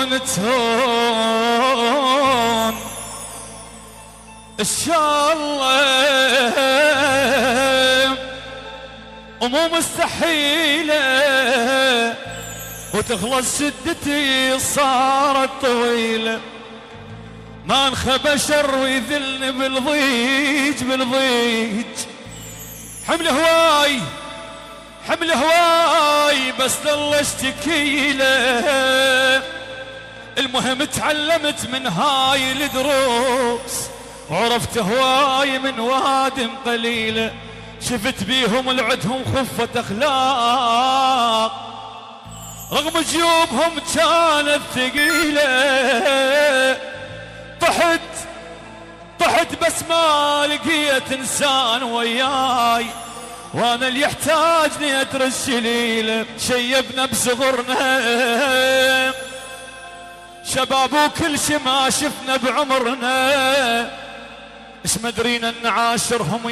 تهون ان شاء الله ومو مستحيله وتخلص شدتي صارت طويله ما انخبى شر ويذلني بالضيج بالضيج حمل هواي حمل هواي بس ظل اشتكي له المهم تعلمت من هاي الدروس وعرفت هواي من وادم قليله شفت بيهم العدهم خفة اخلاق رغم جيوبهم كانت ثقيله طحت بس ما لقيت انسان وياي وانا اللي يحتاجني ادرس شليله شيبنا بصغرنا شباب وكل شي ما شفنا بعمرنا اش مدرينا ان عاشرهم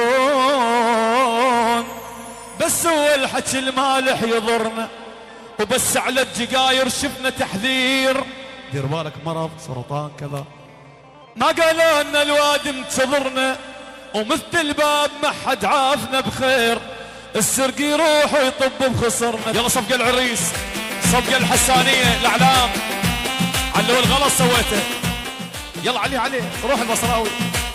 يضرون بس هو الحكي المالح يضرنا وبس على الجقاير شفنا تحذير دير بالك مرض سرطان كذا ما قالوا ان الواد انتظرنا ومثل الباب ما حد عافنا بخير السرق يروح ويطب بخسرنا يلا صفقة العريس صفقة الحسانية الاعلام علو الغلط سويته يلا عليه روح البصراوي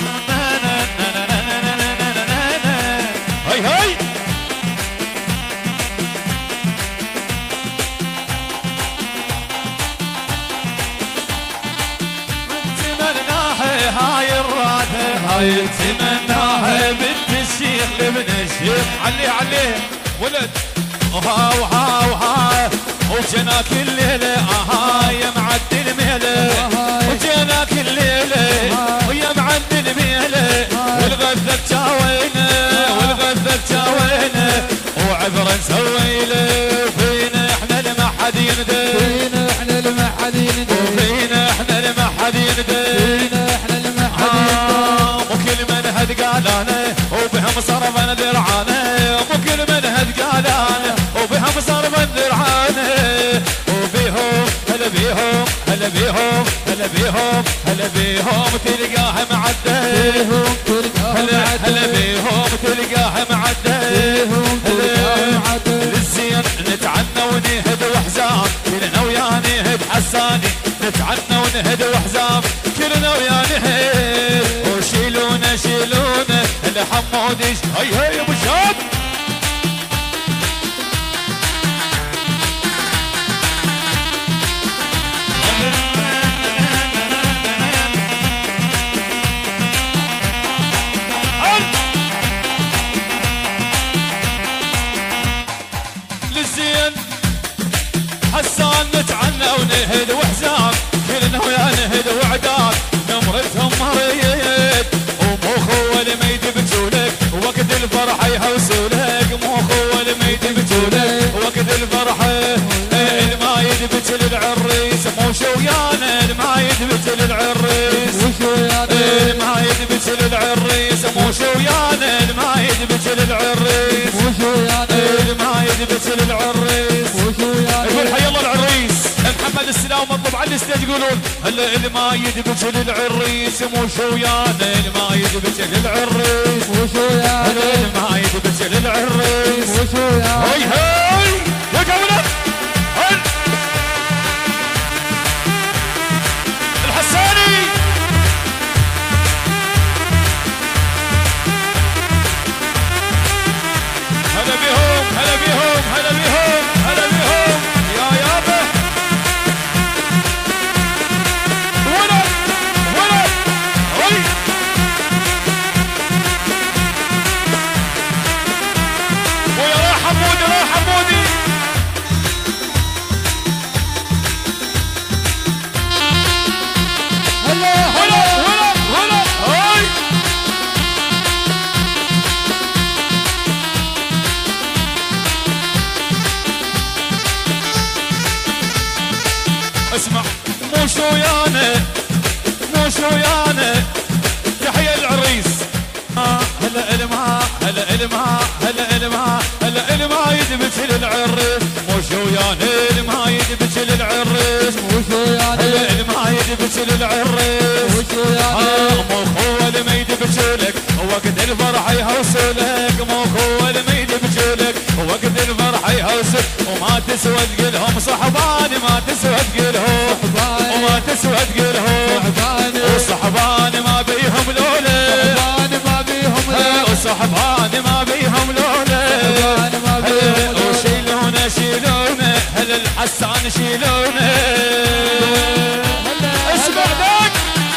هاي هاي هاي الرادة هاي تمناها بنت الشيخ لابن الشيخ عليه ولد وها وجناك الليلة يا معدي الميلة وجناك الليلة ويا معدي الميلة والغذة جاوينه وعبرة نسويله وفينا احنا لما حد يندى وفينا احنا لما حد يندى وكل من هد قالانه وبهم صرفا ذرعانه وكل من هد قالانه وبهم صرفا ذرعانه وبيهم هلا بيهم تلقاها معده هلا بيهم تلقاها معده للزين نتعنى ونهد وحزام كلنا ويا نهد حساني نتعنى ونهد وحزام كلنا ويا نهد وشيلونا الحموديش هاي يا ابو شاب للزين حسان نتعنى ونهد وحزام كلنا ويا نهد وعداد نمرتهم مريد ومو خوه الميد بجولك وقت الفرحه يهوسولك مو خوه الميد بجولك وقت الفرحه المايد بجل العريس مو شويانا المايد بجل العريس المايد بجل العريس مو شويانا المايد بجل العريس المايد بجل العريس يقول حي الله العريس محمد السلام مطلب على الستيج يقولون هلا المايد بجل العريس مو شويانا المايد بجل العريس مو شويانا المايد بجل العريس مو شويانا هاي يا قولة الحساني هلا بيهم يا يابا ولد هاي ويا راح حمودي هلا هاي اسمع مو شويانا تحية العريس هلا المايد بجل العريس مو شويانا المايد بجل العريس مو شويانا يبكي للعريس مو خوه ما يدبجلك وقت الفرح يهوسلك مو خوه ما يدبجلك وقت الفرح يهوسك وما تسوى تقلهم صحباني ما تسوى تقلهم وما تسوى تقلهم وصحباني ما بيهم لوله وصحباني ما بيهم لوله وشيلونه شيلونه هل الحسان شيلونه اسمع ذاك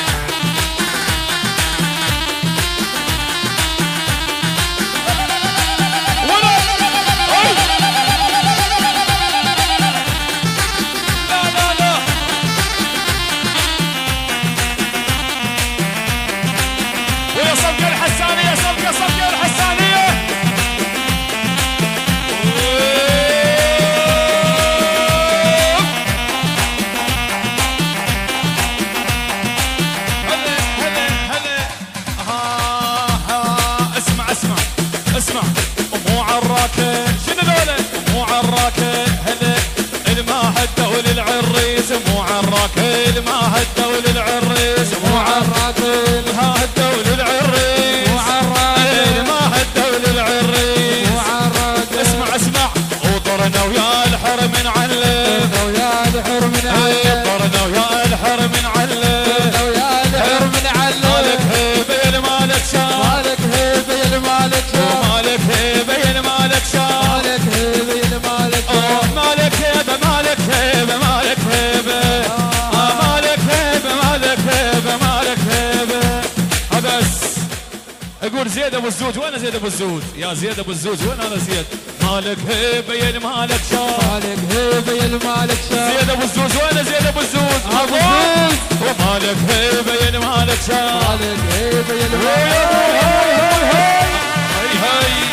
زيد ابو الزوج وانا زيد ابو الزوج يا زيد ابو الزوج وين انا زيد مالك هيبه يا مالك شاف مالك هيبه يا مالك شاف زيد ابو الزوج وانا زيد ابو الزوج ومالك هيبه يا مالك شاف مالك هيبه يا مالك هاي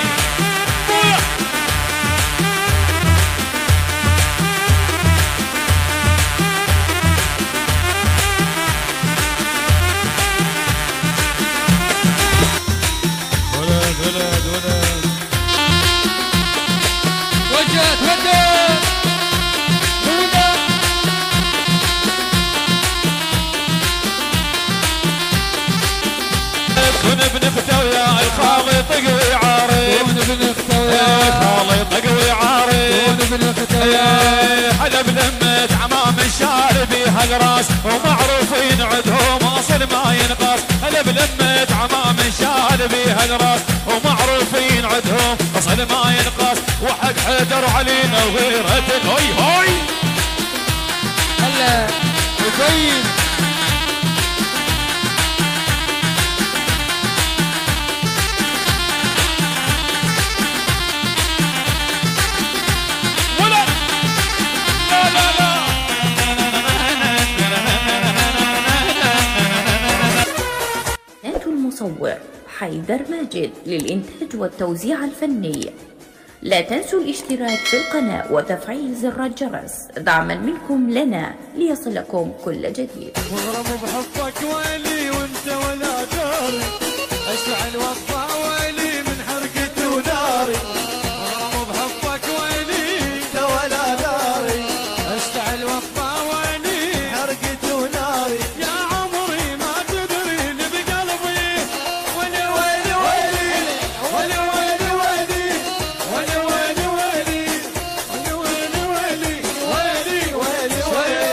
بنفته ويا الخالي طقوي عارف بنفته ويا الخالي طقوي عارف حلب لمت عمام الشاربي هالراس ومعروفين عدهم اصل ما ينقاس حلب لمت عمام الشاربي هالراس ومعروفين عدهم اصل ما ينقاس وحق حيدر علينا وغيرة هوي هوي هلا وطيب المصور حيدر ماجد للإنتاج والتوزيع الفني. لا تنسوا الاشتراك في القناة وتفعيل زر الجرس دعما منكم لنا ليصلكم كل جديد. واغرب بحبك ويلي وانت ولا داري اشعل وطفى ويلي من حرقتي وناري واغرب بحبك ويلي انت ولا داري اشعل وطفى ويلي حرقتي وناري يا عمري ما تدري اللي بقلبي ويلي ويلي ويلي ويلي ويلي ويلي ويلي ويلي ويلي ويلي ويلي ويلي ويلي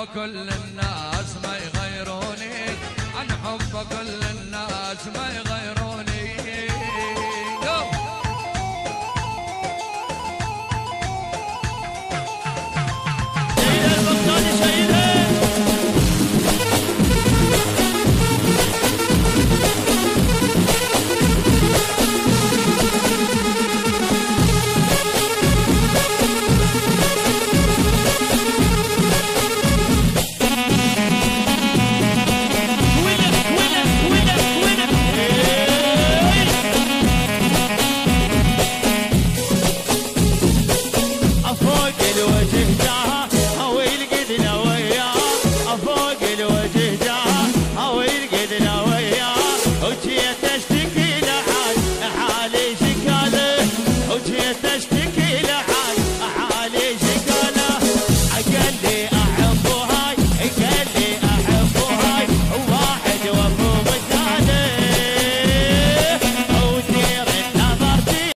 كل الناس ما يغيروني، عن حب كل الناس ما